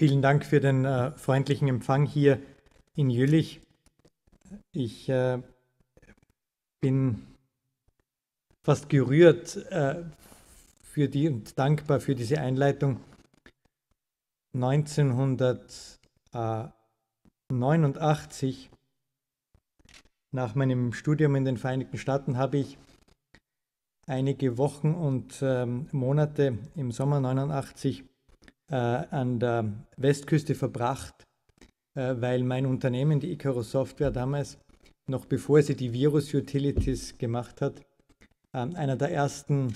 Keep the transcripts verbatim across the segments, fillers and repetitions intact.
Vielen Dank für den äh, freundlichen Empfang hier in Jülich. Ich äh, bin fast gerührt äh, für die und dankbar für diese Einleitung. neunzehnhundertneunundachtzig, nach meinem Studium in den Vereinigten Staaten, habe ich einige Wochen und ähm, Monate im Sommer neunundachtzig äh, an der Westküste verbracht, äh, weil mein Unternehmen, die Icarus Software, damals, noch bevor sie die Virus-Utilities gemacht hat, ähm, einer der ersten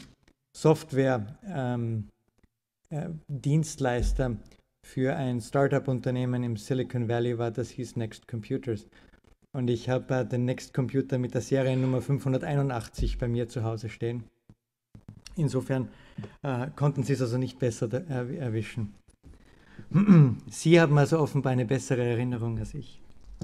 Software-Dienstleister ähm, äh, für ein Startup-Unternehmen im Silicon Valley war, das hieß Next Computers. Und ich habe äh, den Next Computer mit der Seriennummer fünfhunderteinundachtzig bei mir zu Hause stehen. Insofern äh, konnten Sie es also nicht besser er erwischen. Sie haben also offenbar eine bessere Erinnerung als ich.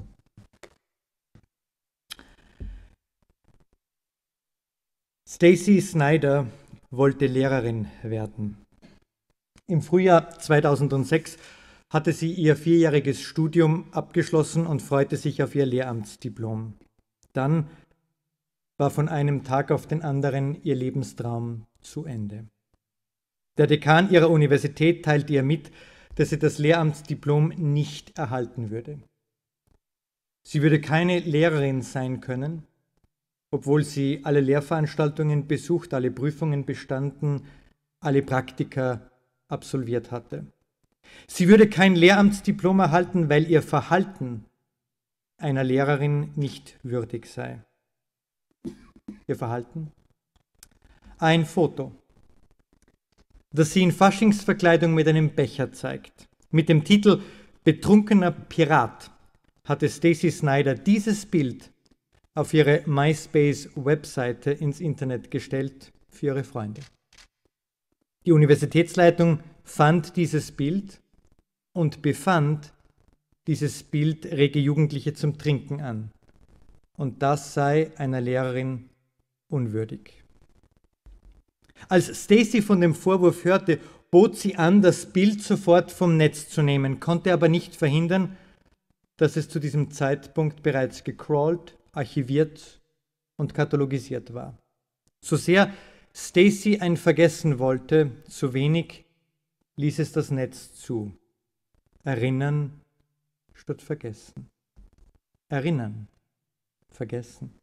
Stacy Snyder wollte Lehrerin werden. Im Frühjahr zweitausendsechs hatte sie ihr vierjähriges Studium abgeschlossen und freute sich auf ihr Lehramtsdiplom. Dann war von einem Tag auf den anderen ihr Lebenstraum zu Ende. Der Dekan ihrer Universität teilte ihr mit, dass sie das Lehramtsdiplom nicht erhalten würde. Sie würde keine Lehrerin sein können, obwohl sie alle Lehrveranstaltungen besucht, alle Prüfungen bestanden, alle Praktika absolviert hatte. Sie würde kein Lehramtsdiplom erhalten, weil ihr Verhalten einer Lehrerin nicht würdig sei. Ihr Verhalten? Ein Foto, das sie in Faschingsverkleidung mit einem Becher zeigt. Mit dem Titel Betrunkener Pirat hatte Stacy Snyder dieses Bild auf ihre MySpace-Webseite ins Internet gestellt für ihre Freunde. Die Universitätsleitung fand dieses Bild und befand, dieses Bild rege Jugendliche zum Trinken an. Und das sei einer Lehrerin unwürdig. Als Stacy von dem Vorwurf hörte, bot sie an, das Bild sofort vom Netz zu nehmen, konnte aber nicht verhindern, dass es zu diesem Zeitpunkt bereits gecrawlt, archiviert und katalogisiert war. So sehr Stacy ein Vergessen wollte, so wenig ließ es das Netz zu. Erinnern statt vergessen. Erinnern, vergessen.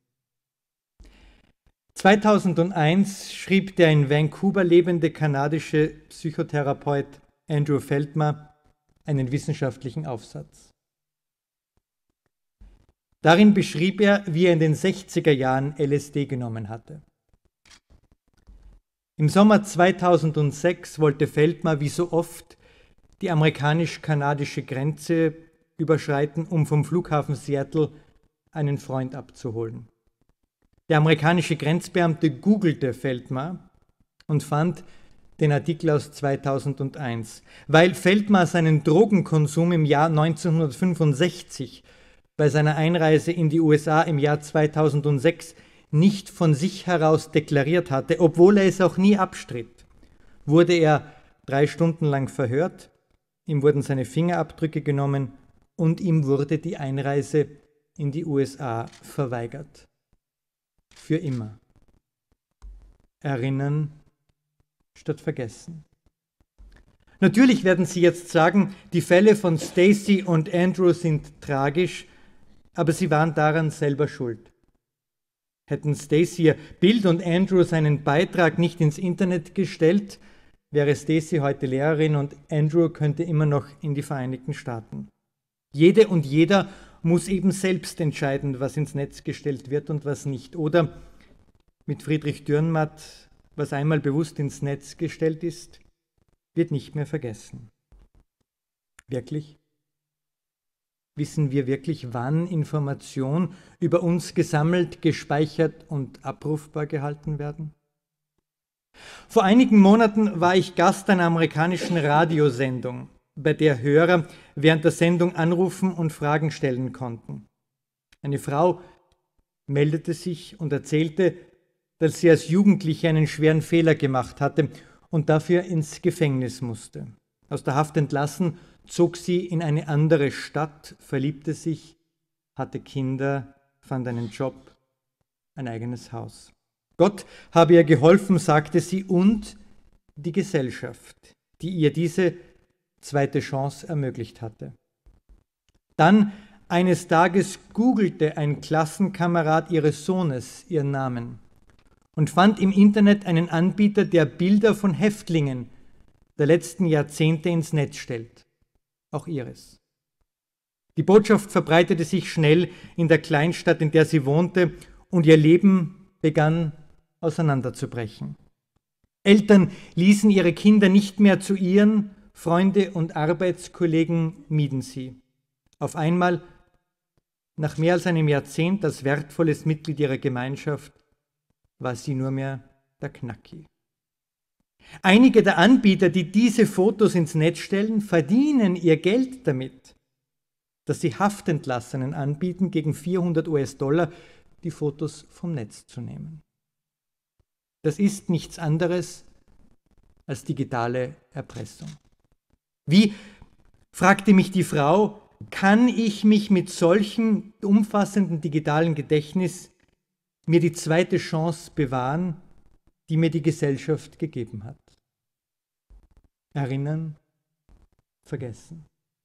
zweitausendeins schrieb der in Vancouver lebende kanadische Psychotherapeut Andrew Feldmer einen wissenschaftlichen Aufsatz. Darin beschrieb er, wie er in den sechziger Jahren L S D genommen hatte. Im Sommer zweitausendsechs wollte Feldmer wie so oft die amerikanisch-kanadische Grenze überschreiten, um vom Flughafen Seattle einen Freund abzuholen. Der amerikanische Grenzbeamte googelte Feldmer und fand den Artikel aus zweitausendeins. Weil Feldmer seinen Drogenkonsum im Jahr neunzehnhundertfünfundsechzig bei seiner Einreise in die U S A im Jahr zweitausendsechs nicht von sich heraus deklariert hatte, obwohl er es auch nie abstritt, wurde er drei Stunden lang verhört, ihm wurden seine Fingerabdrücke genommen und ihm wurde die Einreise in die U S A verweigert. Für immer. Erinnern statt vergessen. Natürlich werden Sie jetzt sagen, die Fälle von Stacy und Andrew sind tragisch, aber sie waren daran selber schuld. Hätten Stacy ihr Bild und Andrew seinen Beitrag nicht ins Internet gestellt, wäre Stacy heute Lehrerin und Andrew könnte immer noch in die Vereinigten Staaten. Jede und jeder muss eben selbst entscheiden, was ins Netz gestellt wird und was nicht. Oder mit Friedrich Dürrenmatt, was einmal bewusst ins Netz gestellt ist, wird nicht mehr vergessen. Wirklich? Wissen wir wirklich, wann Informationen über uns gesammelt, gespeichert und abrufbar gehalten werden? Vor einigen Monaten war ich Gast einer amerikanischen Radiosendung, bei der Hörer während der Sendung anrufen und Fragen stellen konnten. Eine Frau meldete sich und erzählte, dass sie als Jugendliche einen schweren Fehler gemacht hatte und dafür ins Gefängnis musste. Aus der Haft entlassen, zog sie in eine andere Stadt, verliebte sich, hatte Kinder, fand einen Job, ein eigenes Haus. Gott habe ihr geholfen, sagte sie, und die Gesellschaft, die ihr diese zweite Chance ermöglicht hatte. Dann eines Tages googelte ein Klassenkamerad ihres Sohnes ihren Namen und fand im Internet einen Anbieter, der Bilder von Häftlingen der letzten Jahrzehnte ins Netz stellt. Auch ihres. Die Botschaft verbreitete sich schnell in der Kleinstadt, in der sie wohnte, und ihr Leben begann auseinanderzubrechen. Eltern ließen ihre Kinder nicht mehr zu ihren, Freunde und Arbeitskollegen mieden sie. Auf einmal, nach mehr als einem Jahrzehnt als wertvolles Mitglied ihrer Gemeinschaft, war sie nur mehr der Knacki. Einige der Anbieter, die diese Fotos ins Netz stellen, verdienen ihr Geld damit, dass sie Haftentlassenen anbieten, gegen vierhundert US-Dollar die Fotos vom Netz zu nehmen. Das ist nichts anderes als digitale Erpressung. Wie, fragte mich die Frau, kann ich mich mit solchem umfassenden digitalen Gedächtnis mir die zweite Chance bewahren, die mir die Gesellschaft gegeben hat? Erinnern, vergessen.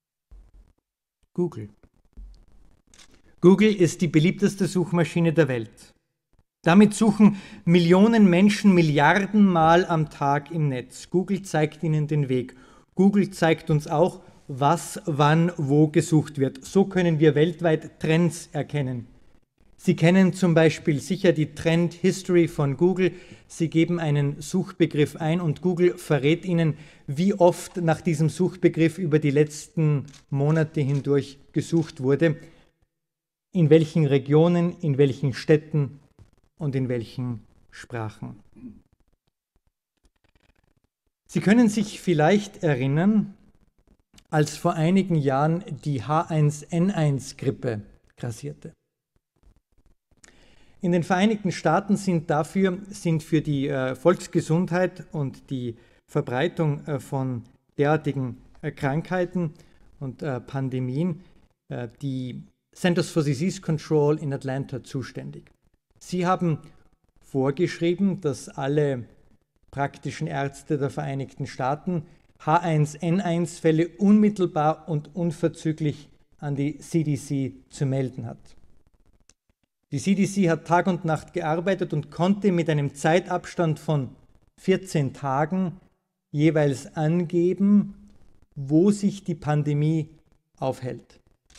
Google. Google ist die beliebteste Suchmaschine der Welt. Damit suchen Millionen Menschen Milliardenmal am Tag im Netz. Google zeigt ihnen den Weg. Google zeigt uns auch, was, wann, wo gesucht wird. So können wir weltweit Trends erkennen. Sie kennen zum Beispiel sicher die Trend History von Google. Sie geben einen Suchbegriff ein und Google verrät Ihnen, wie oft nach diesem Suchbegriff über die letzten Monate hindurch gesucht wurde, in welchen Regionen, in welchen Städten und in welchen Sprachen. Sie können sich vielleicht erinnern, als vor einigen Jahren die H eins N eins Grippe grassierte. In den Vereinigten Staaten sind dafür sind für die äh, Volksgesundheit und die Verbreitung äh, von derartigen äh, Krankheiten und äh, Pandemien äh, die Centers for Disease Control in Atlanta zuständig. Sie haben vorgeschrieben, dass alle praktischen Ärzte der Vereinigten Staaten H eins N eins Fälle unmittelbar und unverzüglich an die C D C zu melden hat. Die C D C hat Tag und Nacht gearbeitet und konnte mit einem Zeitabstand von vierzehn Tagen jeweils angeben, wo sich die Pandemie aufhält,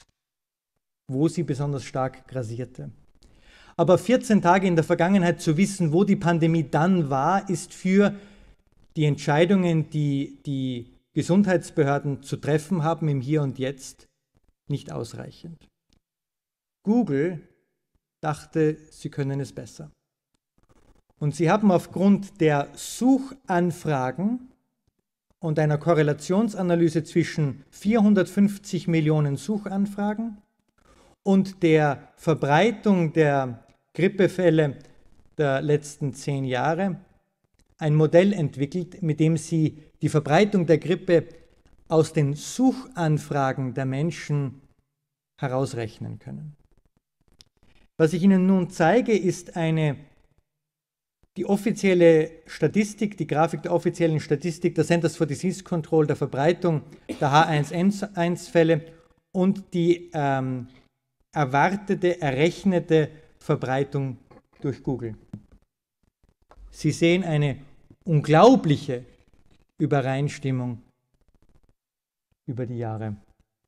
wo sie besonders stark grassierte. Aber vierzehn Tage in der Vergangenheit zu wissen, wo die Pandemie dann war, ist für die Entscheidungen, die die Gesundheitsbehörden zu treffen haben im Hier und Jetzt, nicht ausreichend. Google dachte, sie können es besser. Und sie haben aufgrund der Suchanfragen und einer Korrelationsanalyse zwischen vierhundertfünfzig Millionen Suchanfragen und der Verbreitung der Grippefälle der letzten zehn Jahre ein Modell entwickelt, mit dem sie die Verbreitung der Grippe aus den Suchanfragen der Menschen herausrechnen können. Was ich Ihnen nun zeige, ist eine, die offizielle Statistik, die Grafik der offiziellen Statistik der Centers for Disease Control der Verbreitung der H eins N eins Fälle und die ähm, erwartete, errechnete Verbreitung durch Google. Sie sehen eine unglaubliche Übereinstimmung über die Jahre.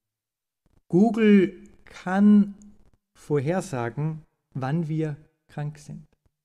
Google kann vorhersagen, wann wir krank sind.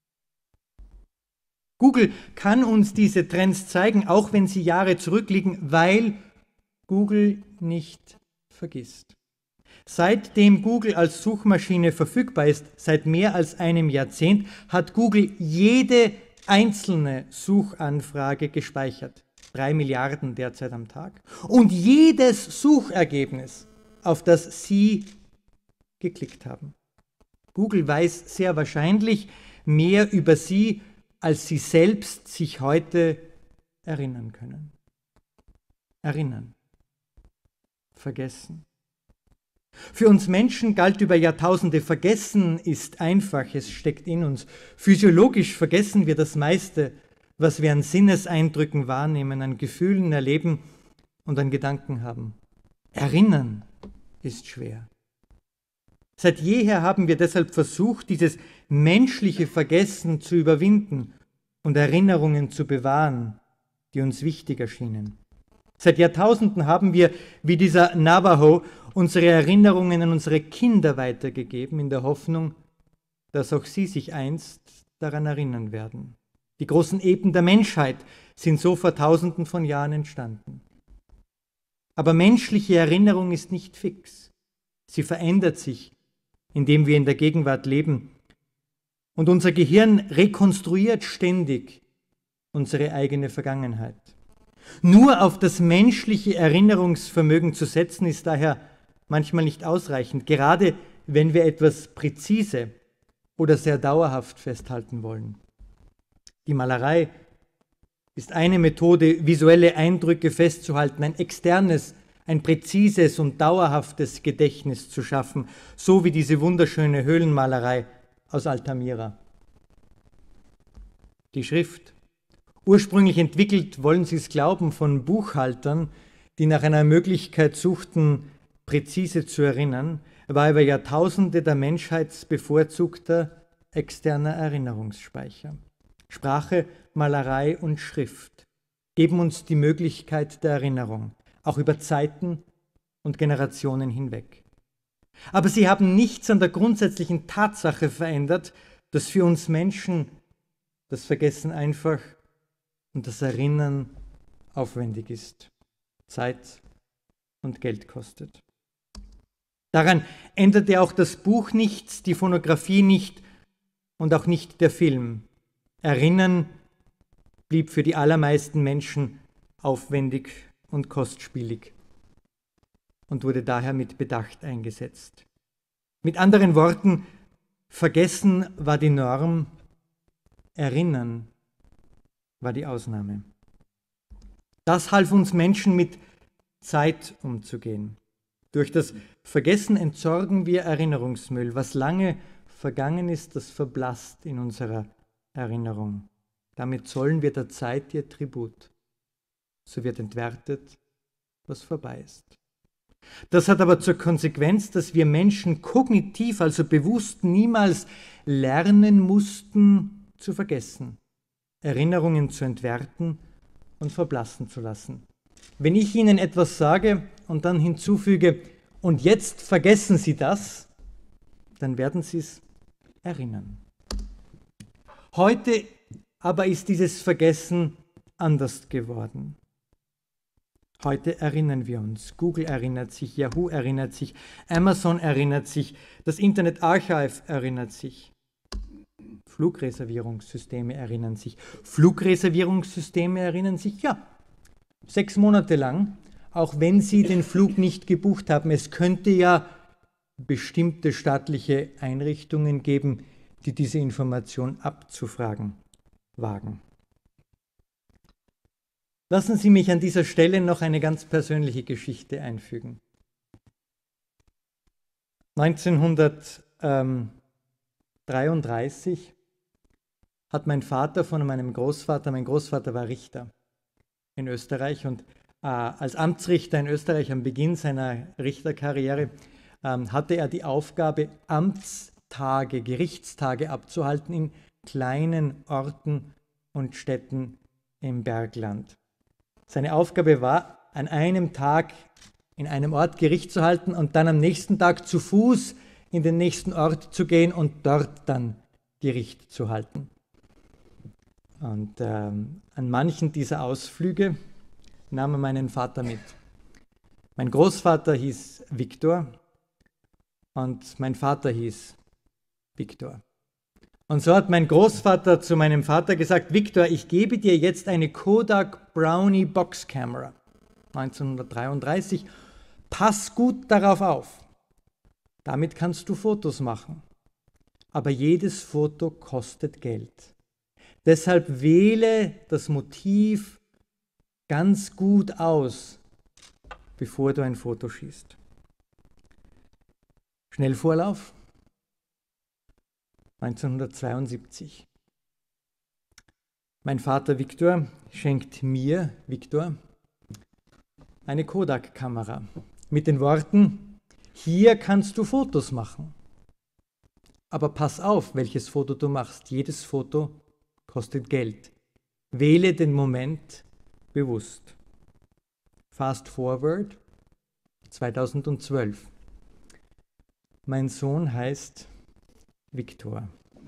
Google kann uns diese Trends zeigen, auch wenn sie Jahre zurückliegen, weil Google nicht vergisst. Seitdem Google als Suchmaschine verfügbar ist, seit mehr als einem Jahrzehnt, hat Google jede einzelne Suchanfrage gespeichert. Drei Milliarden derzeit am Tag. Und jedes Suchergebnis, auf das Sie geklickt haben. Google weiß sehr wahrscheinlich mehr über Sie, als Sie selbst sich heute erinnern können. Erinnern. Vergessen. Für uns Menschen galt über Jahrtausende, Vergessen ist einfach, es steckt in uns. Physiologisch vergessen wir das meiste, was wir an Sinneseindrücken wahrnehmen, an Gefühlen erleben und an Gedanken haben. Erinnern ist schwer. Seit jeher haben wir deshalb versucht, dieses menschliche Vergessen zu überwinden und Erinnerungen zu bewahren, die uns wichtig erschienen. Seit Jahrtausenden haben wir, wie dieser Navajo, unsere Erinnerungen an unsere Kinder weitergegeben, in der Hoffnung, dass auch sie sich einst daran erinnern werden. Die großen Epen der Menschheit sind so vor Tausenden von Jahren entstanden. Aber menschliche Erinnerung ist nicht fix. Sie verändert sich, indem wir in der Gegenwart leben. Und unser Gehirn rekonstruiert ständig unsere eigene Vergangenheit. Nur auf das menschliche Erinnerungsvermögen zu setzen, ist daher manchmal nicht ausreichend, gerade wenn wir etwas präzise oder sehr dauerhaft festhalten wollen. Die Malerei ist eine Methode, visuelle Eindrücke festzuhalten, ein externes, ein präzises und dauerhaftes Gedächtnis zu schaffen, so wie diese wunderschöne Höhlenmalerei aus Altamira. Die Schrift, ursprünglich entwickelt, wollen Sie es glauben, von Buchhaltern, die nach einer Möglichkeit suchten, präzise zu erinnern, war über Jahrtausende der Menschheit bevorzugter externer Erinnerungsspeicher. Sprache, Malerei und Schrift geben uns die Möglichkeit der Erinnerung, auch über Zeiten und Generationen hinweg. Aber sie haben nichts an der grundsätzlichen Tatsache verändert, dass für uns Menschen das Vergessen einfach und das Erinnern aufwendig ist, Zeit und Geld kostet. Daran änderte auch das Buch nichts, die Phonographie nicht und auch nicht der Film. Erinnern blieb für die allermeisten Menschen aufwendig und kostspielig und wurde daher mit Bedacht eingesetzt. Mit anderen Worten, Vergessen war die Norm, Erinnern war die Ausnahme. Das half uns Menschen mit Zeit umzugehen. Durch das Vergessen entsorgen wir Erinnerungsmüll. Was lange vergangen ist, das verblasst in unserer Erinnerung. Damit zollen wir der Zeit ihr Tribut. So wird entwertet, was vorbei ist. Das hat aber zur Konsequenz, dass wir Menschen kognitiv, also bewusst, niemals lernen mussten, zu vergessen, Erinnerungen zu entwerten und verblassen zu lassen. Wenn ich Ihnen etwas sage und dann hinzufüge, und jetzt vergessen Sie das, dann werden Sie es erinnern. Heute aber ist dieses Vergessen anders geworden. Heute erinnern wir uns. Google erinnert sich, Yahoo erinnert sich, Amazon erinnert sich, das Internet Archive erinnert sich. Flugreservierungssysteme erinnern sich. Flugreservierungssysteme erinnern sich, ja, sechs Monate lang, auch wenn Sie den Flug nicht gebucht haben. Es könnte ja bestimmte staatliche Einrichtungen geben, die diese Information abzufragen wagen. Lassen Sie mich an dieser Stelle noch eine ganz persönliche Geschichte einfügen. neunzehnhundertdreiunddreißig hat mein Vater von meinem Großvater, mein Großvater war Richter in Österreich und äh, als Amtsrichter in Österreich am Beginn seiner Richterkarriere äh, hatte er die Aufgabe, Amtstage, Gerichtstage abzuhalten in kleinen Orten und Städten im Bergland. Seine Aufgabe war, an einem Tag in einem Ort Gericht zu halten und dann am nächsten Tag zu Fuß in den nächsten Ort zu gehen und dort dann Gericht zu halten. Und ähm, an manchen dieser Ausflüge nahm er meinen Vater mit. Mein Großvater hieß Viktor und mein Vater hieß Viktor. Und so hat mein Großvater zu meinem Vater gesagt, Viktor, ich gebe dir jetzt eine Kodak Brownie Boxkamera, neunzehnhundertdreiunddreißig, pass gut darauf auf. Damit kannst du Fotos machen. Aber jedes Foto kostet Geld. Deshalb wähle das Motiv ganz gut aus, bevor du ein Foto schießt. Schnellvorlauf neunzehnhundertzweiundsiebzig. Mein Vater Viktor schenkt mir, Viktor, eine Kodak-Kamera mit den Worten: Hier kannst du Fotos machen. Aber pass auf, welches Foto du machst. Jedes Foto kostet Geld. Wähle den Moment bewusst. Fast forward zweitausendzwölf. Mein Sohn heißt Viktor.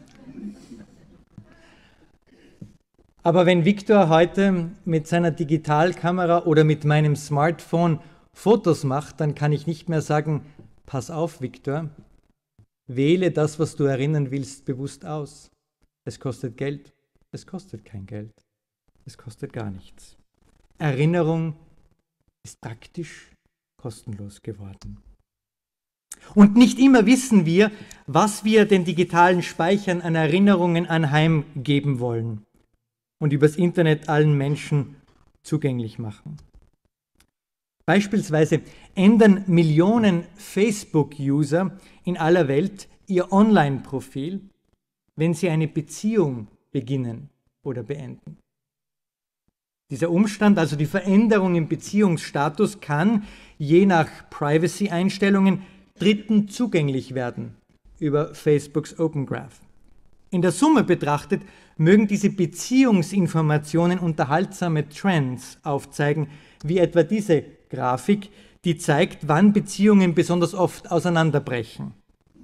Aber wenn Viktor heute mit seiner Digitalkamera oder mit meinem Smartphone Fotos macht, dann kann ich nicht mehr sagen: Pass auf, Viktor, wähle das, was du erinnern willst, bewusst aus. Es kostet Geld. Es kostet kein Geld. Es kostet gar nichts. Erinnerung ist praktisch kostenlos geworden. Und nicht immer wissen wir, was wir den digitalen Speichern an Erinnerungen anheimgeben wollen und übers Internet allen Menschen zugänglich machen. Beispielsweise ändern Millionen Facebook-User in aller Welt ihr Online-Profil, wenn sie eine Beziehung beginnen oder beenden. Dieser Umstand, also die Veränderung im Beziehungsstatus, kann je nach Privacy-Einstellungen Dritten zugänglich werden über Facebooks Open Graph. In der Summe betrachtet mögen diese Beziehungsinformationen unterhaltsame Trends aufzeigen, wie etwa diese Grafik, die zeigt, wann Beziehungen besonders oft auseinanderbrechen.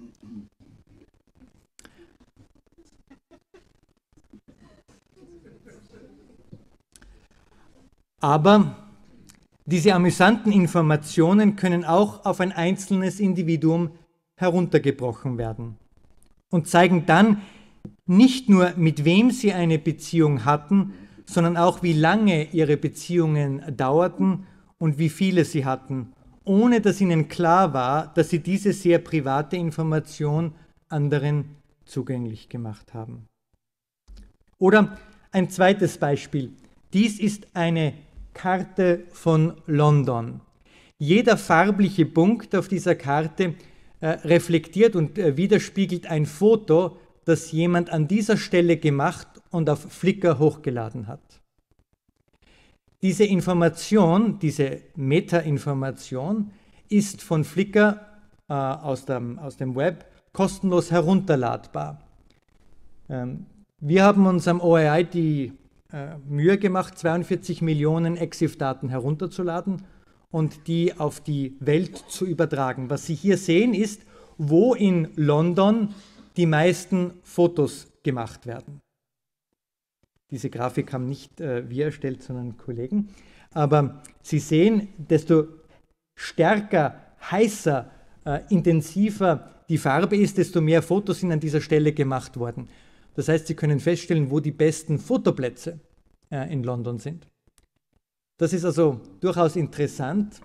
Aber diese amüsanten Informationen können auch auf ein einzelnes Individuum heruntergebrochen werden und zeigen dann nicht nur, mit wem sie eine Beziehung hatten, sondern auch, wie lange ihre Beziehungen dauerten und wie viele sie hatten, ohne dass ihnen klar war, dass sie diese sehr private Information anderen zugänglich gemacht haben. Oder ein zweites Beispiel. Dies ist eine Karte von London. Jeder farbliche Punkt auf dieser Karte äh, reflektiert und äh, widerspiegelt ein Foto, das jemand an dieser Stelle gemacht und auf Flickr hochgeladen hat. Diese Information, diese Meta-Information ist von Flickr äh, aus, dem, aus dem Web kostenlos herunterladbar. Ähm, wir haben uns am O R I die äh, Mühe gemacht, zweiundvierzig Millionen EXIF-Daten herunterzuladen und die auf die Welt zu übertragen. Was Sie hier sehen ist, wo in London die meisten Fotos gemacht werden. Diese Grafik haben nicht äh, wir erstellt, sondern Kollegen. Aber Sie sehen, desto stärker, heißer, äh, intensiver die Farbe ist, desto mehr Fotos sind an dieser Stelle gemacht worden. Das heißt, Sie können feststellen, wo die besten Fotoplätze äh, in London sind. Das ist also durchaus interessant,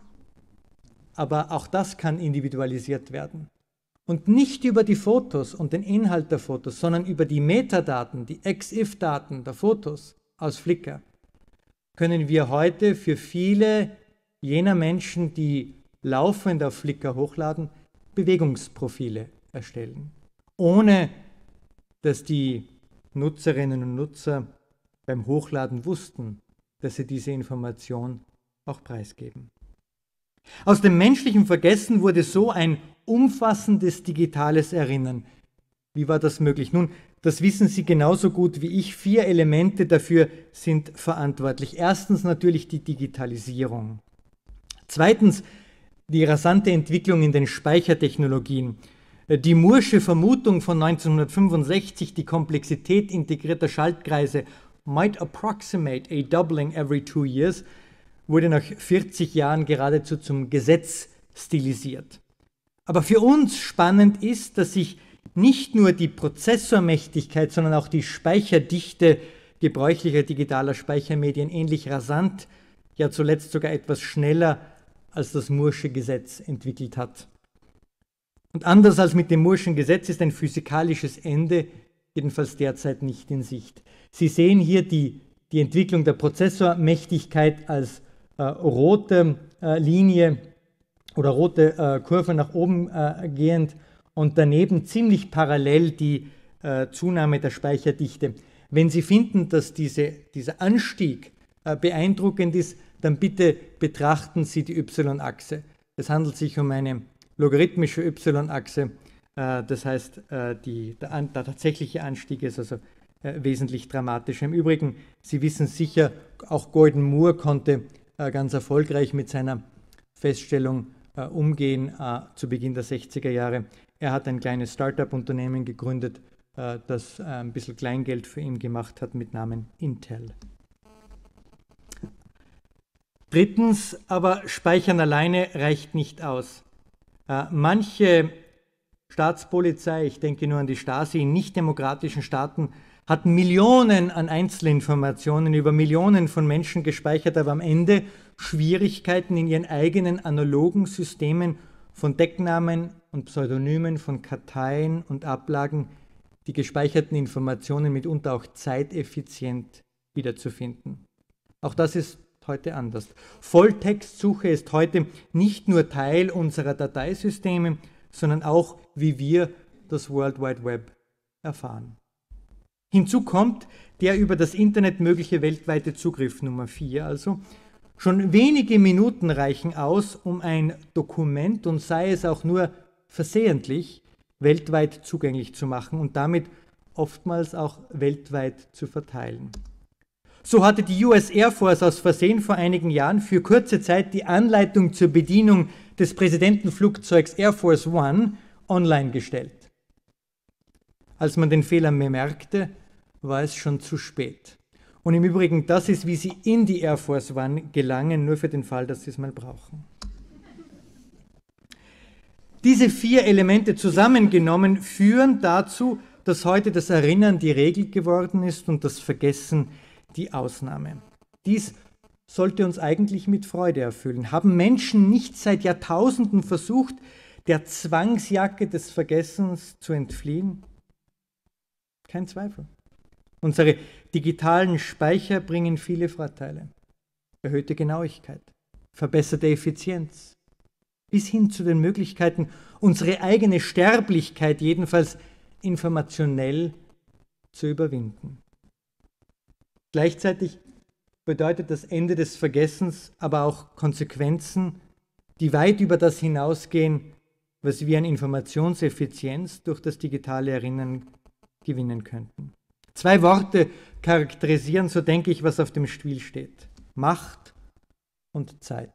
aber auch das kann individualisiert werden. Und nicht über die Fotos und den Inhalt der Fotos, sondern über die Metadaten, die EXIF-Daten der Fotos aus Flickr, können wir heute für viele jener Menschen, die laufend auf Flickr hochladen, Bewegungsprofile erstellen, ohne dass die Nutzerinnen und Nutzer beim Hochladen wussten, dass sie diese Information auch preisgeben. Aus dem menschlichen Vergessen wurde so ein umfassendes digitales Erinnern. Wie war das möglich? Nun, das wissen Sie genauso gut wie ich. Vier Elemente dafür sind verantwortlich. Erstens natürlich die Digitalisierung. Zweitens die rasante Entwicklung in den Speichertechnologien. Die Moore'sche Vermutung von neunzehnhundertfünfundsechzig, die Komplexität integrierter Schaltkreise might approximate a doubling every two years, wurde nach vierzig Jahren geradezu zum Gesetz stilisiert. Aber für uns spannend ist, dass sich nicht nur die Prozessormächtigkeit, sondern auch die Speicherdichte gebräuchlicher digitaler Speichermedien ähnlich rasant, ja zuletzt sogar etwas schneller als das Moore'sche Gesetz entwickelt hat. Und anders als mit dem Moore'schen Gesetz ist ein physikalisches Ende jedenfalls derzeit nicht in Sicht. Sie sehen hier die, die Entwicklung der Prozessormächtigkeit als äh, rote äh, Linie oder rote äh, Kurve nach oben äh, gehend und daneben ziemlich parallel die äh, Zunahme der Speicherdichte. Wenn Sie finden, dass diese, dieser Anstieg äh, beeindruckend ist, dann bitte betrachten Sie die Y-Achse. Es handelt sich um eine logarithmische Y-Achse, äh, das heißt, äh, die, der, der tatsächliche Anstieg ist also äh, wesentlich dramatischer. Im Übrigen, Sie wissen sicher, auch Gordon Moore konnte äh, ganz erfolgreich mit seiner Feststellung äh, umgehen äh, zu Beginn der sechziger Jahre. Er hat ein kleines Start-up-Unternehmen gegründet, äh, das äh, ein bisschen Kleingeld für ihn gemacht hat mit Namen Intel. Drittens, aber Speichern alleine reicht nicht aus. Äh, manche Staatspolizei, ich denke nur an die Stasi, in nicht-demokratischen Staaten hat Millionen an Einzelinformationen über Millionen von Menschen gespeichert, aber am Ende Schwierigkeiten in ihren eigenen analogen Systemen von Decknamen und Pseudonymen, von Karteien und Ablagen, die gespeicherten Informationen mitunter auch zeiteffizient wiederzufinden. Auch das ist heute anders. Volltextsuche ist heute nicht nur Teil unserer Dateisysteme, sondern auch, wie wir das World Wide Web erfahren. Hinzu kommt der über das Internet mögliche weltweite Zugriff Nummer vier. Also schon wenige Minuten reichen aus, um ein Dokument, und sei es auch nur versehentlich, weltweit zugänglich zu machen und damit oftmals auch weltweit zu verteilen. So hatte die U S Air Force aus Versehen vor einigen Jahren für kurze Zeit die Anleitung zur Bedienung des Präsidentenflugzeugs Air Force One online gestellt. Als man den Fehler bemerkte, war es schon zu spät. Und im Übrigen, das ist, wie Sie in die Air Force One gelangen, nur für den Fall, dass Sie es mal brauchen. Diese vier Elemente zusammengenommen führen dazu, dass heute das Erinnern die Regel geworden ist und das Vergessen die Ausnahme. Dies sollte uns eigentlich mit Freude erfüllen. Haben Menschen nicht seit Jahrtausenden versucht, der Zwangsjacke des Vergessens zu entfliehen? Kein Zweifel. Unsere digitalen Speicher bringen viele Vorteile. Erhöhte Genauigkeit, verbesserte Effizienz, bis hin zu den Möglichkeiten, unsere eigene Sterblichkeit jedenfalls informationell zu überwinden. Gleichzeitig bedeutet das Ende des Vergessens aber auch Konsequenzen, die weit über das hinausgehen, was wir an Informationseffizienz durch das digitale Erinnern gewinnen könnten. Zwei Worte charakterisieren, so denke ich, was auf dem Spiel steht: Macht und Zeit.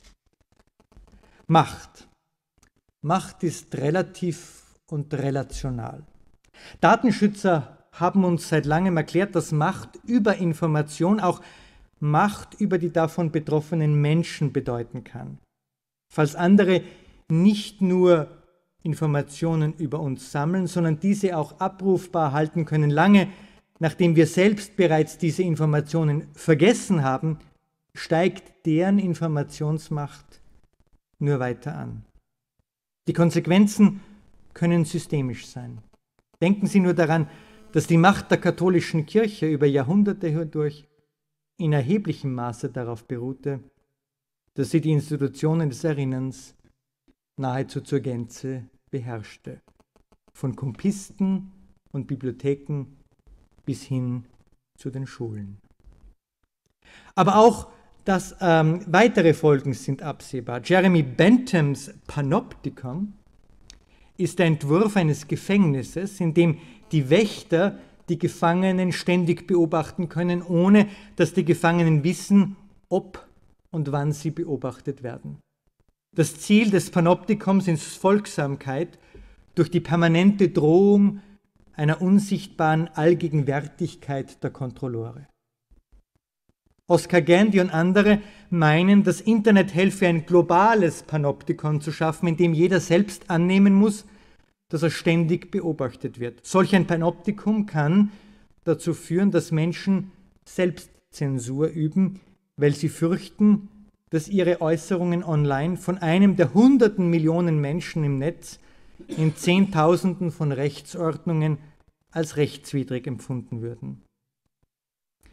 Macht. Macht ist relativ und relational. Datenschützer haben uns seit langem erklärt, dass Macht über Information auch Macht über die davon betroffenen Menschen bedeuten kann. Falls andere nicht nur Informationen über uns sammeln, sondern diese auch abrufbar halten können, lange nachdem wir selbst bereits diese Informationen vergessen haben, steigt deren Informationsmacht nur weiter an. Die Konsequenzen können systemisch sein. Denken Sie nur daran, dass die Macht der katholischen Kirche über Jahrhunderte hindurch in erheblichem Maße darauf beruhte, dass sie die Institutionen des Erinnerns nahezu zur Gänze beherrschte. Von Kompisten und Bibliotheken bis hin zu den Schulen. Aber auch dass ähm, weitere Folgen sind absehbar. Jeremy Bentham's Panoptikon ist der Entwurf eines Gefängnisses, in dem die Wächter die Gefangenen ständig beobachten können, ohne dass die Gefangenen wissen, ob und wann sie beobachtet werden. Das Ziel des Panoptikons ist Folgsamkeit durch die permanente Drohung einer unsichtbaren Allgegenwärtigkeit der Kontrolleure. Oscar Gandy und andere meinen, das Internet helfe, ein globales Panoptikon zu schaffen, in dem jeder selbst annehmen muss, dass er ständig beobachtet wird. Solch ein Panoptikum kann dazu führen, dass Menschen Selbstzensur üben, weil sie fürchten, dass ihre Äußerungen online von einem der hunderten Millionen Menschen im Netz in Zehntausenden von Rechtsordnungen als rechtswidrig empfunden würden.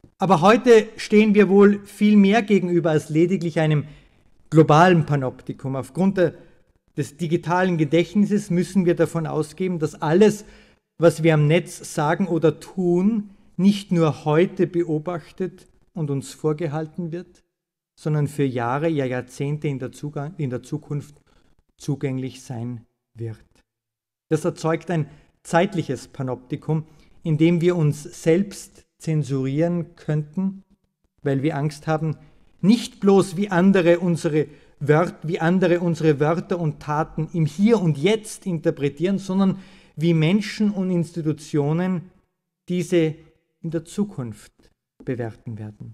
Aber heute stehen wir wohl viel mehr gegenüber als lediglich einem globalen Panoptikum. Aufgrund der, des digitalen Gedächtnisses müssen wir davon ausgehen, dass alles, was wir am Netz sagen oder tun, nicht nur heute beobachtet und uns vorgehalten wird, sondern für Jahre, ja Jahrzehnte in der, Zugang, in der Zukunft zugänglich sein wird. Das erzeugt ein zeitliches Panoptikum, in dem wir uns selbst zensurieren könnten, weil wir Angst haben, nicht bloß wie andere unsere Wörter, wie andere unsere Wörter und Taten im Hier und Jetzt interpretieren, sondern wie Menschen und Institutionen diese in der Zukunft bewerten werden.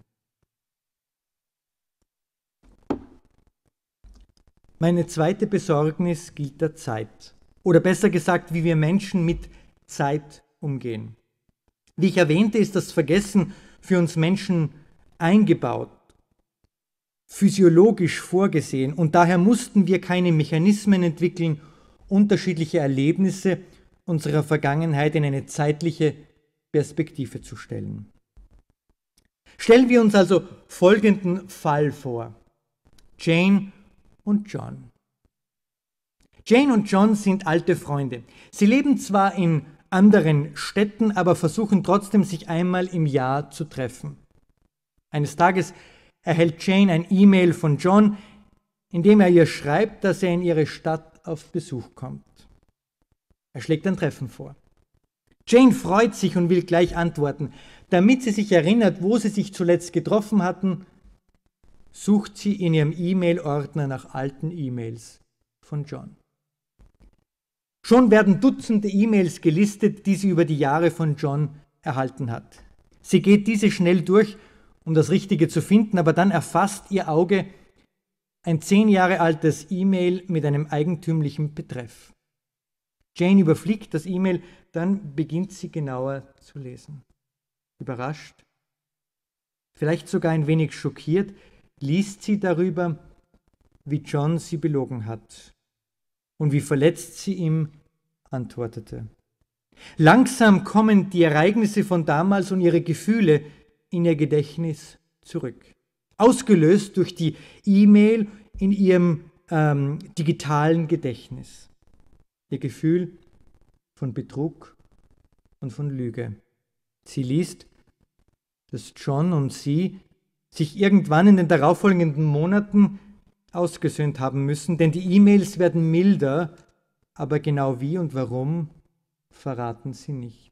Meine zweite Besorgnis gilt der Zeit. Oder besser gesagt, wie wir Menschen mit Zeit umgehen. Wie ich erwähnte, ist das Vergessen für uns Menschen eingebaut, physiologisch vorgesehen, und daher mussten wir keine Mechanismen entwickeln, unterschiedliche Erlebnisse unserer Vergangenheit in eine zeitliche Perspektive zu stellen. Stellen wir uns also folgenden Fall vor: Jane und John. Jane und John sind alte Freunde. Sie leben zwar in anderen Städten, aber versuchen trotzdem, sich einmal im Jahr zu treffen. Eines Tages erhält Jane ein E-Mail von John, in dem er ihr schreibt, dass er in ihre Stadt auf Besuch kommt. Er schlägt ein Treffen vor. Jane freut sich und will gleich antworten. Damit sie sich erinnert, wo sie sich zuletzt getroffen hatten, sucht sie in ihrem E-Mail-Ordner nach alten E-Mails von John. Schon werden Dutzende E-Mails gelistet, die sie über die Jahre von John erhalten hat. Sie geht diese schnell durch, um das Richtige zu finden, aber dann erfasst ihr Auge ein zehn Jahre altes E-Mail mit einem eigentümlichen Betreff. Jane überfliegt das E-Mail, dann beginnt sie genauer zu lesen. Überrascht, vielleicht sogar ein wenig schockiert, liest sie darüber, wie John sie belogen hat und wie verletzt sie ihm antwortete. Langsam kommen die Ereignisse von damals und ihre Gefühle in ihr Gedächtnis zurück. Ausgelöst durch die E-Mail in ihrem ähm, digitalen Gedächtnis. Ihr Gefühl von Betrug und von Lüge. Sie liest, dass John und sie sich irgendwann in den darauffolgenden Monaten ausgesöhnt haben müssen, denn die E-Mails werden milder, aber genau wie und warum verraten sie nicht.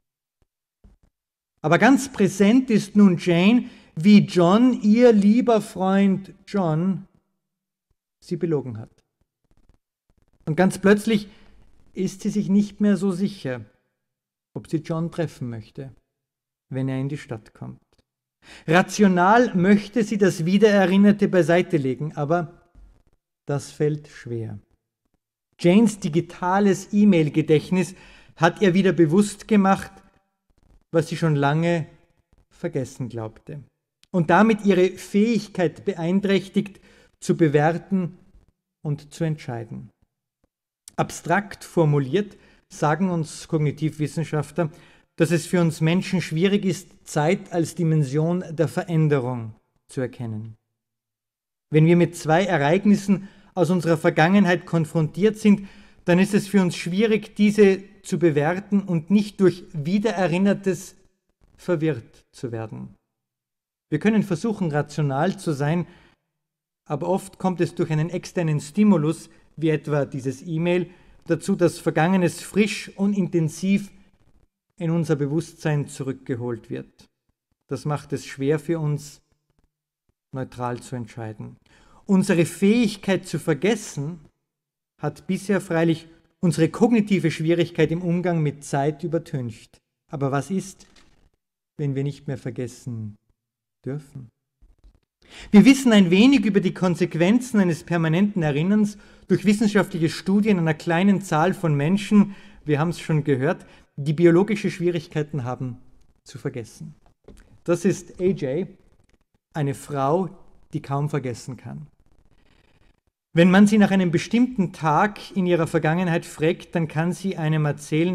Aber ganz präsent ist nun Jane, wie John, ihr lieber Freund John, sie belogen hat. Und ganz plötzlich ist sie sich nicht mehr so sicher, ob sie John treffen möchte, wenn er in die Stadt kommt. Rational möchte sie das Wiedererinnerte beiseite legen, aber das fällt schwer. Janes digitales E-Mail-Gedächtnis hat ihr wieder bewusst gemacht, was sie schon lange vergessen glaubte. Und damit ihre Fähigkeit beeinträchtigt, zu bewerten und zu entscheiden. Abstrakt formuliert sagen uns Kognitivwissenschaftler, dass es für uns Menschen schwierig ist, Zeit als Dimension der Veränderung zu erkennen. Wenn wir mit zwei Ereignissen aus unserer Vergangenheit konfrontiert sind, dann ist es für uns schwierig, diese zu bewerten und nicht durch Wiedererinnertes verwirrt zu werden. Wir können versuchen, rational zu sein, aber oft kommt es durch einen externen Stimulus, wie etwa dieses E-Mail, dazu, dass Vergangenes frisch und intensiv in unser Bewusstsein zurückgeholt wird. Das macht es schwer für uns, neutral zu entscheiden. Unsere Fähigkeit zu vergessen hat bisher freilich unsere kognitive Schwierigkeit im Umgang mit Zeit übertüncht. Aber was ist, wenn wir nicht mehr vergessen dürfen? Wir wissen ein wenig über die Konsequenzen eines permanenten Erinnerns durch wissenschaftliche Studien einer kleinen Zahl von Menschen, wir haben es schon gehört, die biologische Schwierigkeiten haben zu vergessen. Das ist A J, eine Frau, die kaum vergessen kann. Wenn man sie nach einem bestimmten Tag in ihrer Vergangenheit fragt, dann kann sie einem erzählen,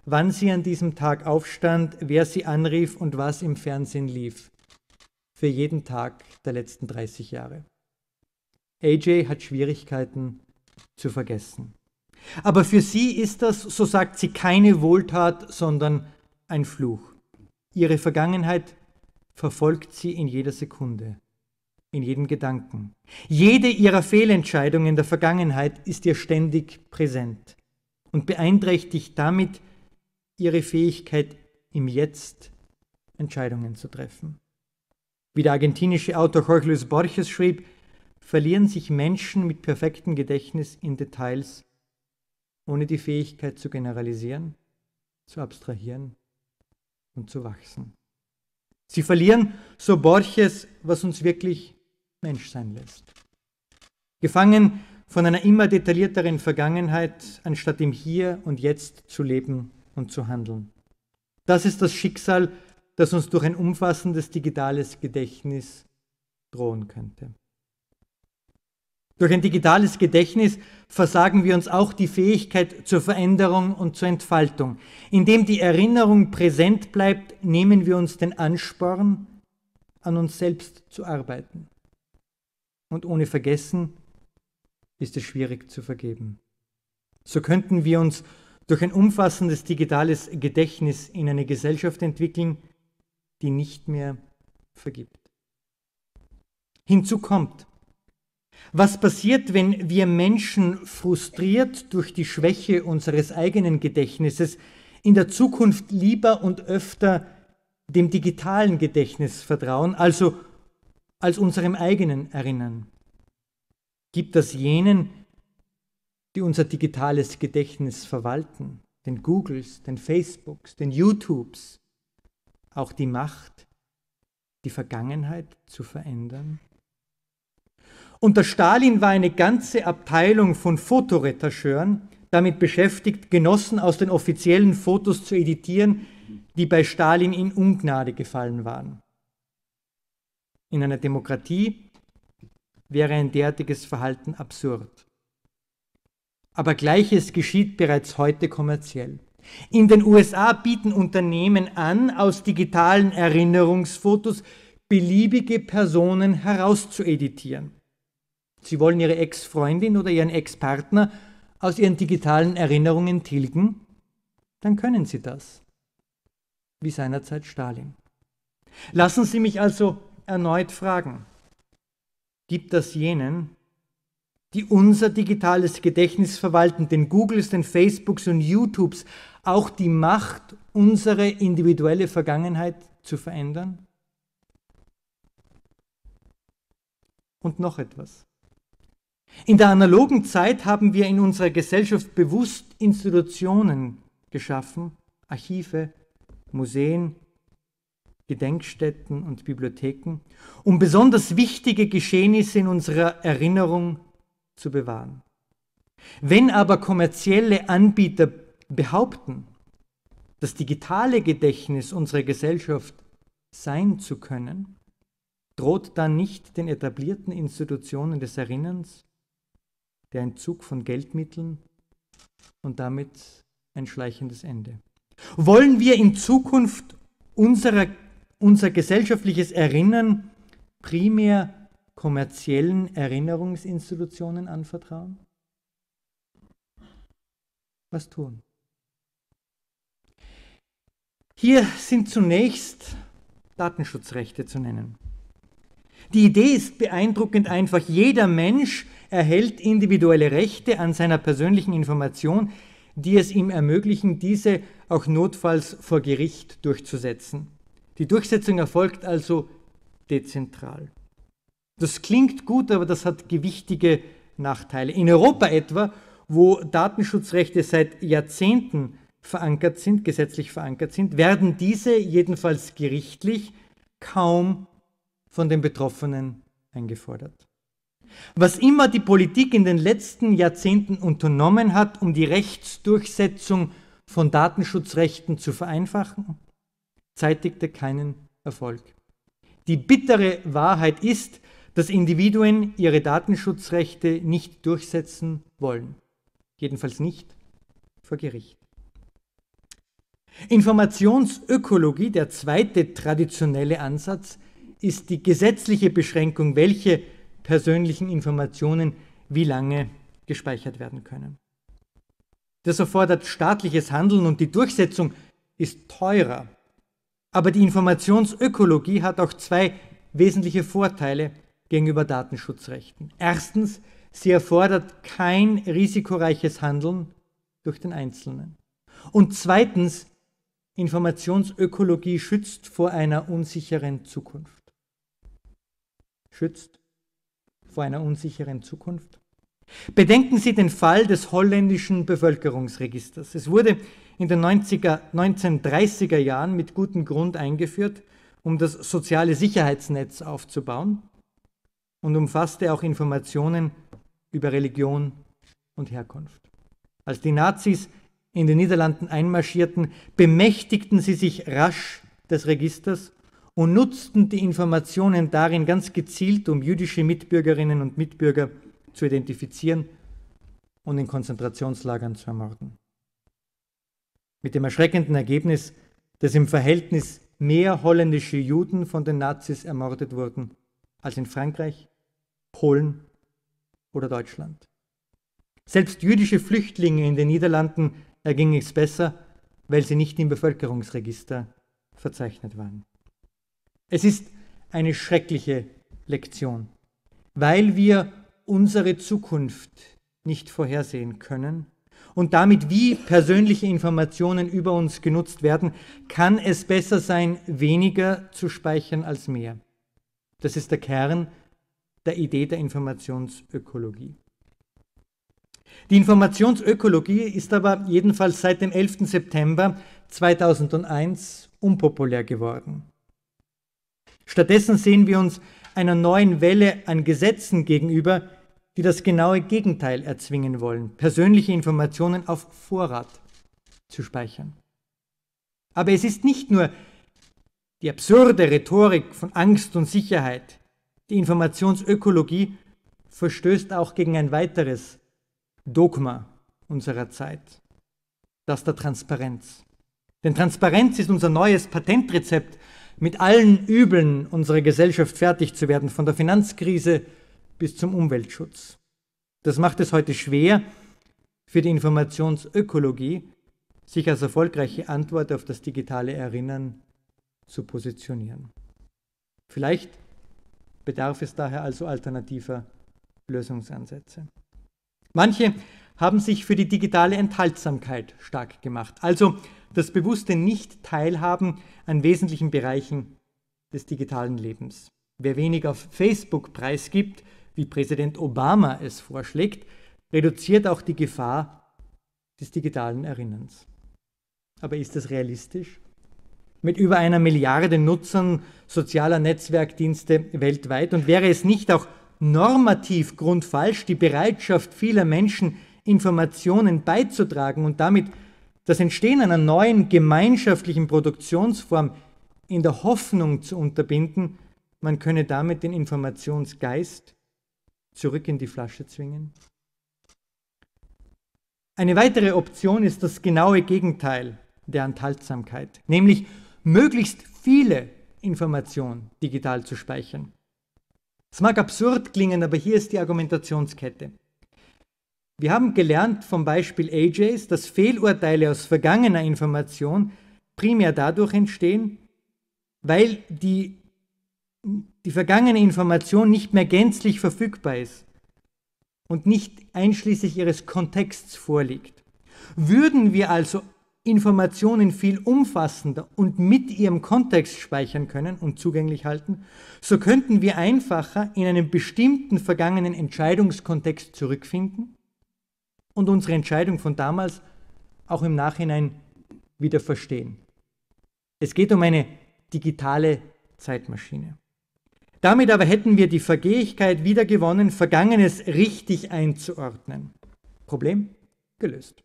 wann sie an diesem Tag aufstand, wer sie anrief und was im Fernsehen lief. Für jeden Tag der letzten dreißig Jahre. A J hat Schwierigkeiten zu vergessen. Aber für sie ist das, so sagt sie, keine Wohltat, sondern ein Fluch. Ihre Vergangenheit verfolgt sie in jeder Sekunde, in jedem Gedanken. Jede ihrer Fehlentscheidungen in der Vergangenheit ist ihr ständig präsent und beeinträchtigt damit ihre Fähigkeit, im Jetzt Entscheidungen zu treffen. Wie der argentinische Autor Jorge Luis Borges schrieb, verlieren sich Menschen mit perfektem Gedächtnis in Details, ohne die Fähigkeit zu generalisieren, zu abstrahieren und zu wachsen. Sie verlieren, so Borges, was uns wirklich Mensch sein lässt. Gefangen von einer immer detaillierteren Vergangenheit, anstatt im Hier und Jetzt zu leben und zu handeln. Das ist das Schicksal, das uns durch ein umfassendes digitales Gedächtnis drohen könnte. Durch ein digitales Gedächtnis versagen wir uns auch die Fähigkeit zur Veränderung und zur Entfaltung. Indem die Erinnerung präsent bleibt, nehmen wir uns den Ansporn, an uns selbst zu arbeiten. Und ohne Vergessen ist es schwierig zu vergeben. So könnten wir uns durch ein umfassendes digitales Gedächtnis in eine Gesellschaft entwickeln, die nicht mehr vergibt. Hinzu kommt, was passiert, wenn wir Menschen frustriert durch die Schwäche unseres eigenen Gedächtnisses in der Zukunft lieber und öfter dem digitalen Gedächtnis vertrauen, also als unserem eigenen erinnern? Gibt das jenen, die unser digitales Gedächtnis verwalten, den Googles, den Facebooks, den YouTubes, auch die Macht, die Vergangenheit zu verändern? Unter Stalin war eine ganze Abteilung von Fotoretoucheuren damit beschäftigt, Genossen aus den offiziellen Fotos zu editieren, die bei Stalin in Ungnade gefallen waren. In einer Demokratie wäre ein derartiges Verhalten absurd. Aber Gleiches geschieht bereits heute kommerziell. In den U S A bieten Unternehmen an, aus digitalen Erinnerungsfotos beliebige Personen herauszueditieren. Sie wollen ihre Ex-Freundin oder ihren Ex-Partner aus ihren digitalen Erinnerungen tilgen, dann können sie das, wie seinerzeit Stalin. Lassen Sie mich also erneut fragen, gibt das jenen, die unser digitales Gedächtnis verwalten, den Googles, den Facebooks und YouTubes, auch die Macht, unsere individuelle Vergangenheit zu verändern? Und noch etwas. In der analogen Zeit haben wir in unserer Gesellschaft bewusst Institutionen geschaffen, Archive, Museen, Gedenkstätten und Bibliotheken, um besonders wichtige Geschehnisse in unserer Erinnerung zu bewahren. Wenn aber kommerzielle Anbieter behaupten, das digitale Gedächtnis unserer Gesellschaft sein zu können, droht dann nicht den etablierten Institutionen des Erinnerns der Entzug von Geldmitteln und damit ein schleichendes Ende? Wollen wir in Zukunft unserer, unser gesellschaftliches Erinnern primär kommerziellen Erinnerungsinstitutionen anvertrauen? Was tun? Hier sind zunächst Datenschutzrechte zu nennen. Die Idee ist beeindruckend einfach. Jeder Mensch erhält individuelle Rechte an seiner persönlichen Information, die es ihm ermöglichen, diese auch notfalls vor Gericht durchzusetzen. Die Durchsetzung erfolgt also dezentral. Das klingt gut, aber das hat gewichtige Nachteile. In Europa etwa, wo Datenschutzrechte seit Jahrzehnten verankert sind, gesetzlich verankert sind, werden diese jedenfalls gerichtlich kaum von den Betroffenen eingefordert. Was immer die Politik in den letzten Jahrzehnten unternommen hat, um die Rechtsdurchsetzung von Datenschutzrechten zu vereinfachen, zeitigte keinen Erfolg. Die bittere Wahrheit ist, dass Individuen ihre Datenschutzrechte nicht durchsetzen wollen, jedenfalls nicht vor Gericht. Informationsökologie, der zweite traditionelle Ansatz, ist die gesetzliche Beschränkung, welche persönlichen Informationen wie lange gespeichert werden können. Das erfordert staatliches Handeln und die Durchsetzung ist teurer. Aber die Informationsökologie hat auch zwei wesentliche Vorteile gegenüber Datenschutzrechten. Erstens, sie erfordert kein risikoreiches Handeln durch den Einzelnen. Und zweitens, Informationsökologie schützt vor einer unsicheren Zukunft. Schützt vor einer unsicheren Zukunft. Bedenken Sie den Fall des holländischen Bevölkerungsregisters. Es wurde in den neunzehnhundertdreißiger Jahren mit gutem Grund eingeführt, um das soziale Sicherheitsnetz aufzubauen und umfasste auch Informationen über Religion und Herkunft. Als die Nazis in den Niederlanden einmarschierten, bemächtigten sie sich rasch des Registers und nutzten die Informationen darin ganz gezielt, um jüdische Mitbürgerinnen und Mitbürger zu identifizieren und in Konzentrationslagern zu ermorden. Mit dem erschreckenden Ergebnis, dass im Verhältnis mehr holländische Juden von den Nazis ermordet wurden als in Frankreich, Polen oder Deutschland. Selbst jüdische Flüchtlinge in den Niederlanden erging es besser, weil sie nicht im Bevölkerungsregister verzeichnet waren. Es ist eine schreckliche Lektion, weil wir unsere Zukunft nicht vorhersehen können und damit, wie persönliche Informationen über uns genutzt werden, kann es besser sein, weniger zu speichern als mehr. Das ist der Kern der Idee der Informationsökologie. Die Informationsökologie ist aber jedenfalls seit dem elften September zweitausendeins unpopulär geworden. Stattdessen sehen wir uns einer neuen Welle an Gesetzen gegenüber, die das genaue Gegenteil erzwingen wollen, persönliche Informationen auf Vorrat zu speichern. Aber es ist nicht nur die absurde Rhetorik von Angst und Sicherheit. Die Informationsökologie verstößt auch gegen ein weiteres Dogma unserer Zeit, das der Transparenz. Denn Transparenz ist unser neues Patentrezept, mit allen Übeln unserer Gesellschaft fertig zu werden, von der Finanzkrise bis zum Umweltschutz. Das macht es heute schwer, für die Informationsökologie sich als erfolgreiche Antwort auf das digitale Erinnern zu positionieren. Vielleicht bedarf es daher also alternativer Lösungsansätze. Manche haben sich für die digitale Enthaltsamkeit stark gemacht, also das bewusste Nicht-Teilhaben an wesentlichen Bereichen des digitalen Lebens. Wer wenig auf Facebook preisgibt, wie Präsident Obama es vorschlägt, reduziert auch die Gefahr des digitalen Erinnerns. Aber ist das realistisch? Mit über einer Milliarde Nutzern sozialer Netzwerkdienste weltweit, und wäre es nicht auch normativ grundfalsch, die Bereitschaft vieler Menschen, Informationen beizutragen und damit das Entstehen einer neuen gemeinschaftlichen Produktionsform in der Hoffnung zu unterbinden, man könne damit den Informationsgeist zurück in die Flasche zwingen? Eine weitere Option ist das genaue Gegenteil der Enthaltsamkeit, nämlich möglichst viele Informationen digital zu speichern. Es mag absurd klingen, aber hier ist die Argumentationskette. Wir haben gelernt vom Beispiel A Js, dass Fehlurteile aus vergangener Information primär dadurch entstehen, weil die, die vergangene Information nicht mehr gänzlich verfügbar ist und nicht einschließlich ihres Kontexts vorliegt. Würden wir also Informationen viel umfassender und mit ihrem Kontext speichern können und zugänglich halten, so könnten wir einfacher in einen bestimmten vergangenen Entscheidungskontext zurückfinden und unsere Entscheidung von damals auch im Nachhinein wieder verstehen. Es geht um eine digitale Zeitmaschine. Damit aber hätten wir die Fähigkeit wiedergewonnen, Vergangenes richtig einzuordnen. Problem gelöst.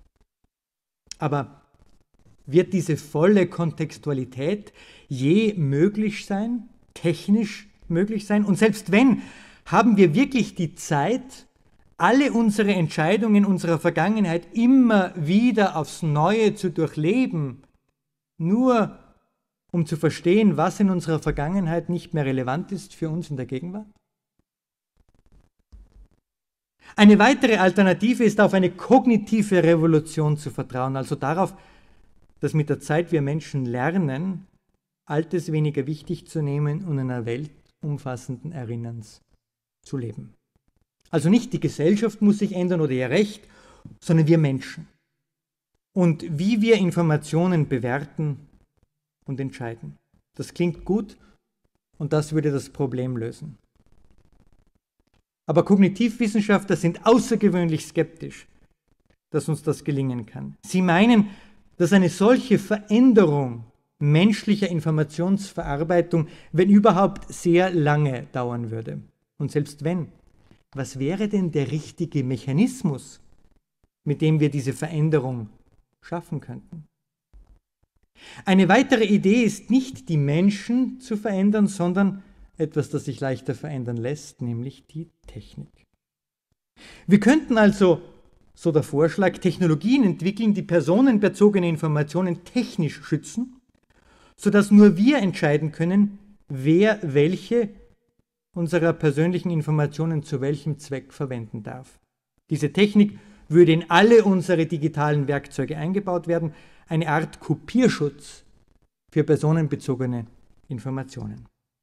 Aber wird diese volle Kontextualität je möglich sein, technisch möglich sein? Und selbst wenn, haben wir wirklich die Zeit, alle unsere Entscheidungen unserer Vergangenheit immer wieder aufs Neue zu durchleben nur um zu verstehen, was in unserer Vergangenheit nicht mehr relevant ist für uns in der Gegenwart? Eine weitere Alternative ist, auf eine kognitive Revolution zu vertrauen, also darauf, dass mit der Zeit wir Menschen lernen, Altes weniger wichtig zu nehmen und in einer weltumfassenden Erinnerns zu leben. Also nicht die Gesellschaft muss sich ändern oder ihr Recht, sondern wir Menschen. Und wie wir Informationen bewerten und entscheiden. Das klingt gut und das würde das Problem lösen. Aber Kognitivwissenschaftler sind außergewöhnlich skeptisch, dass uns das gelingen kann. Sie meinen, dass eine solche Veränderung menschlicher Informationsverarbeitung, wenn überhaupt, sehr lange dauern würde. Und selbst wenn, was wäre denn der richtige Mechanismus, mit dem wir diese Veränderung schaffen könnten? Eine weitere Idee ist nicht, die Menschen zu verändern, sondern etwas, das sich leichter verändern lässt, nämlich die Technik. Wir könnten also, so der Vorschlag, Technologien entwickeln, die personenbezogene Informationen technisch schützen, sodass nur wir entscheiden können, wer welche unserer persönlichen Informationen zu welchem Zweck verwenden darf. Diese Technik würde in alle unsere digitalen Werkzeuge eingebaut werden, eine Art Kopierschutz für personenbezogene Informationen.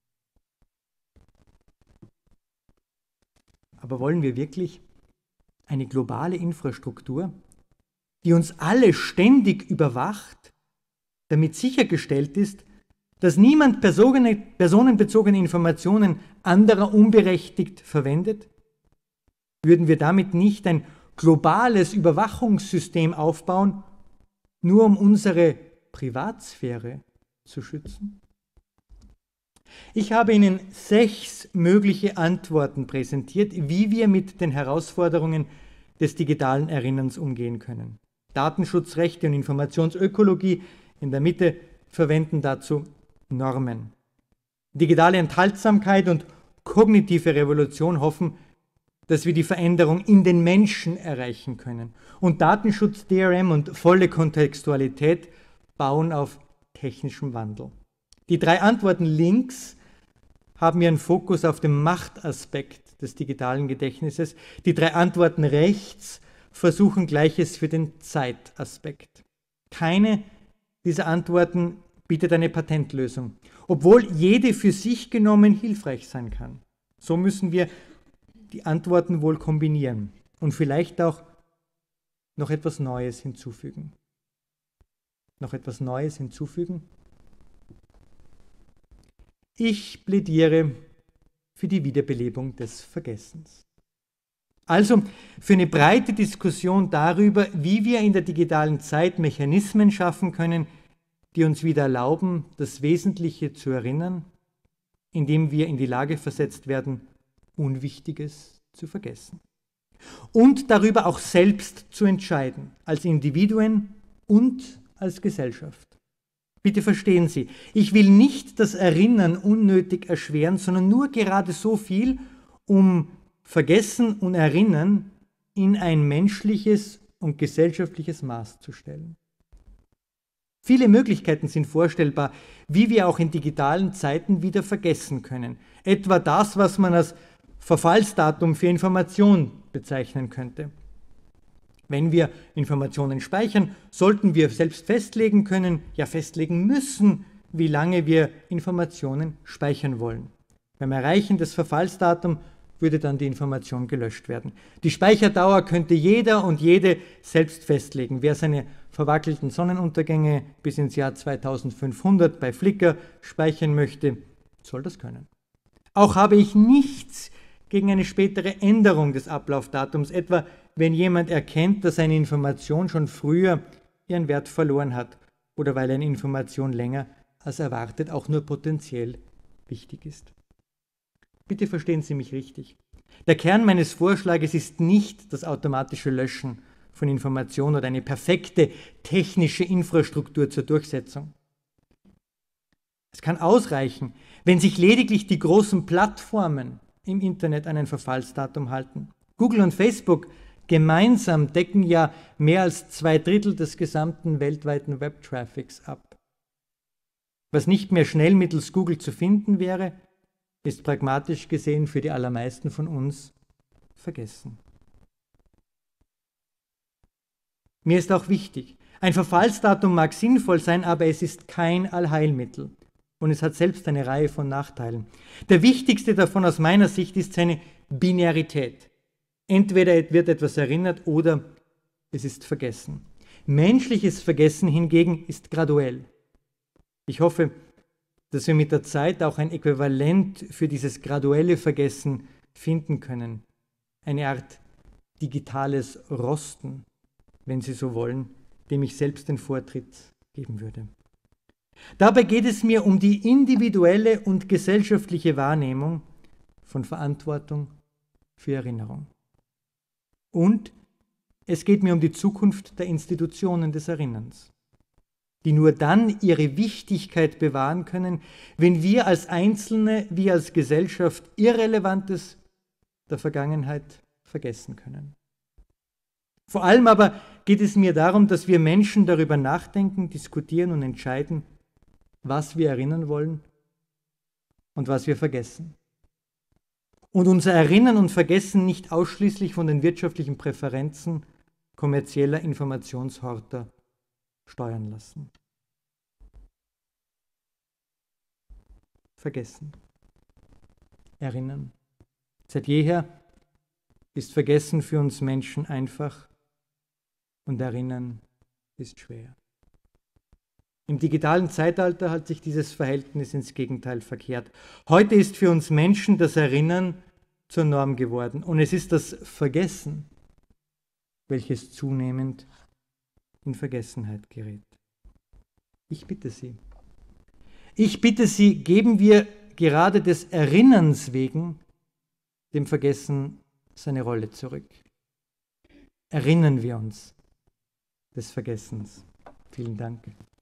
Aber wollen wir wirklich eine globale Infrastruktur, die uns alle ständig überwacht, damit sichergestellt ist, dass niemand personenbezogene Informationen anderer unberechtigt verwendet? Würden wir damit nicht ein globales Überwachungssystem aufbauen, nur um unsere Privatsphäre zu schützen? Ich habe Ihnen sechs mögliche Antworten präsentiert, wie wir mit den Herausforderungen des digitalen Erinnerns umgehen können. Datenschutzrechte und Informationsökologie in der Mitte verwenden dazu Normen. Digitale Enthaltsamkeit und kognitive Revolution hoffen, dass wir die Veränderung in den Menschen erreichen können. Und Datenschutz, D R M und volle Kontextualität bauen auf technischem Wandel. Die drei Antworten links haben ihren Fokus auf dem Machtaspekt des digitalen Gedächtnisses. Die drei Antworten rechts versuchen Gleiches für den Zeitaspekt. Keine dieser Antworten bietet eine Patentlösung, obwohl jede für sich genommen hilfreich sein kann. So müssen wir die Antworten wohl kombinieren und vielleicht auch noch etwas Neues hinzufügen. Noch etwas Neues hinzufügen? Ich plädiere für die Wiederbelebung des Vergessens. Also für eine breite Diskussion darüber, wie wir in der digitalen Zeit Mechanismen schaffen können, die uns wieder erlauben, das Wesentliche zu erinnern, indem wir in die Lage versetzt werden, Unwichtiges zu vergessen. Und darüber auch selbst zu entscheiden, als Individuen und als Gesellschaft. Bitte verstehen Sie, ich will nicht das Erinnern unnötig erschweren, sondern nur gerade so viel, um Vergessen und Erinnern in ein menschliches und gesellschaftliches Maß zu stellen. Viele Möglichkeiten sind vorstellbar, wie wir auch in digitalen Zeiten wieder vergessen können. Etwa das, was man als Verfallsdatum für Information bezeichnen könnte. Wenn wir Informationen speichern, sollten wir selbst festlegen können, ja festlegen müssen, wie lange wir Informationen speichern wollen. Beim Erreichen des Verfallsdatums würde dann die Information gelöscht werden. Die Speicherdauer könnte jeder und jede selbst festlegen. Wer seine verwackelten Sonnenuntergänge bis ins Jahr zweitausendfünfhundert bei Flickr speichern möchte, soll das können. Auch habe ich nichts gegen eine spätere Änderung des Ablaufdatums, etwa wenn jemand erkennt, dass eine Information schon früher ihren Wert verloren hat oder weil eine Information länger als erwartet auch nur potenziell wichtig ist. Bitte verstehen Sie mich richtig. Der Kern meines Vorschlages ist nicht das automatische Löschen von Informationen oder eine perfekte technische Infrastruktur zur Durchsetzung. Es kann ausreichen, wenn sich lediglich die großen Plattformen im Internet an ein Verfallsdatum halten. Google und Facebook gemeinsam decken ja mehr als zwei Drittel des gesamten weltweiten Webtraffics ab. Was nicht mehr schnell mittels Google zu finden wäre, ist pragmatisch gesehen für die allermeisten von uns vergessen. Mir ist auch wichtig, ein Verfallsdatum mag sinnvoll sein, aber es ist kein Allheilmittel und es hat selbst eine Reihe von Nachteilen. Der wichtigste davon aus meiner Sicht ist seine Binarität. Entweder wird etwas erinnert oder es ist vergessen. Menschliches Vergessen hingegen ist graduell. Ich hoffe, dass wir mit der Zeit auch ein Äquivalent für dieses graduelle Vergessen finden können. Eine Art digitales Rosten, wenn Sie so wollen, dem ich selbst den Vortritt geben würde. Dabei geht es mir um die individuelle und gesellschaftliche Wahrnehmung von Verantwortung für Erinnerung. Und es geht mir um die Zukunft der Institutionen des Erinnerns, die nur dann ihre Wichtigkeit bewahren können, wenn wir als Einzelne wie als Gesellschaft Irrelevantes der Vergangenheit vergessen können. Vor allem aber geht es mir darum, dass wir Menschen darüber nachdenken, diskutieren und entscheiden, was wir erinnern wollen und was wir vergessen. Und unser Erinnern und Vergessen nicht ausschließlich von den wirtschaftlichen Präferenzen kommerzieller Informationshorter steuern lassen. Vergessen. Erinnern. Seit jeher ist Vergessen für uns Menschen einfach und Erinnern ist schwer. Im digitalen Zeitalter hat sich dieses Verhältnis ins Gegenteil verkehrt. Heute ist für uns Menschen das Erinnern zur Norm geworden und es ist das Vergessen, welches zunehmend in Vergessenheit gerät. Ich bitte Sie, ich bitte Sie, geben wir gerade des Erinnerns wegen dem Vergessen seine Rolle zurück. Erinnern wir uns des Vergessens. Vielen Dank.